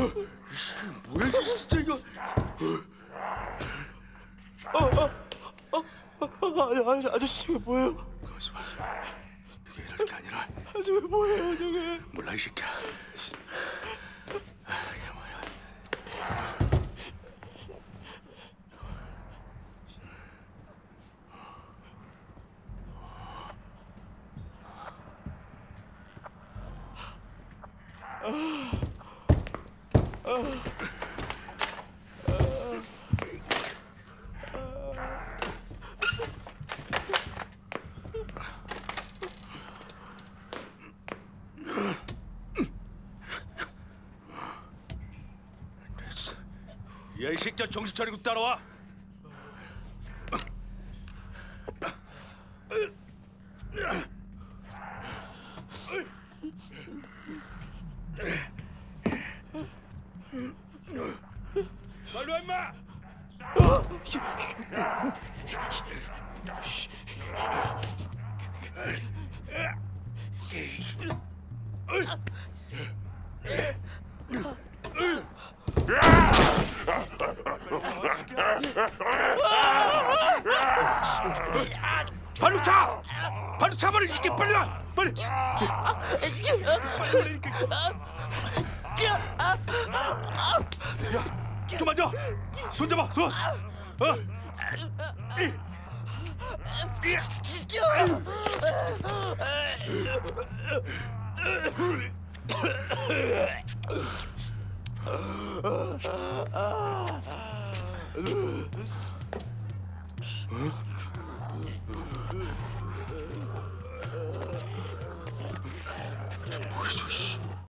뭐야 이게 진짜 이거. 아니 아저씨 저게 뭐예요? 가만있어 봐. 이게 이럴 게 아니라. 저게 뭐예요 저게? 몰라 이 새끼야. 이게 뭐야? 야, 이 새끼야 정신 차리고 따라와. 빨리 와 임마. 발로 차! 발로 차버려 이 새끼 빨리 와! 빨리! 빨리 이렇게. 야, 좀 앉아. 손 잡아, 손.